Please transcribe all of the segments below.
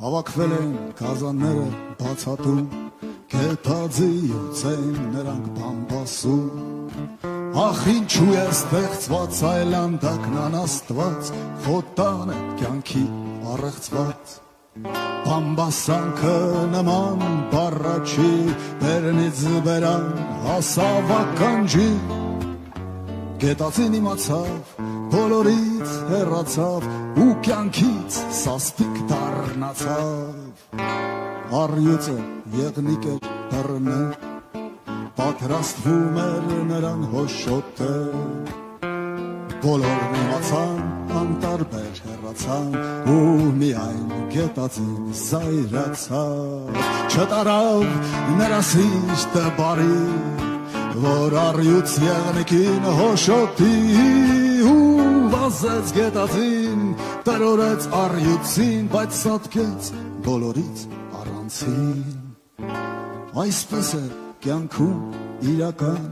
Հավաքվել են գազանները բացատում, գետաձիուց են նրանք բամբասում։ Ախ ինչու է ստեղծված այլանդակն անաստված, խոտան է կյանքի առեղծված։ Բամբասանքը նման բառաչի, բերնից բերան հասավ ականջի։ Գետածին իմացավ, բոլորից հեռացավ, ու կյանքից սաստիկ դառնացավ։ Առյուծը եղնիկ էր բռնել, պատրաստվում էր նրան հոշոտել։ Բոլորն իմացան, անտարբեր հեռացան, ու միայն գետածին զայրացավ։ Չտարավ նրա սիրտը բարի, որ առյուծ եղնիկին հոշոտի, ու վազեց գետածին, տրորեց առյուծին, բայց սատկեց բոլորից առանցին։ Այսպես է կյանքում իրական,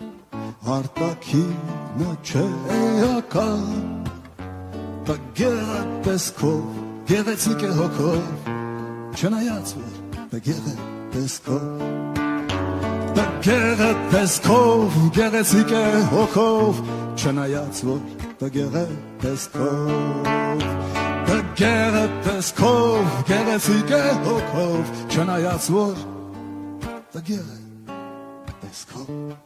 արտաքինը չէ էական։ Տգեղ է տեսքով, գեղեցիկ է հոգով, չնայած որ տգեղ է տեսքով։ Տգեղ է տեսքով, գեղեցիկ է հոգով, չնայած որ տգեղ է տեսքով։ Տգեղ է տեսքով, գեղեցիկ է հոգով, չնայած որ տգեղ է տեսքով։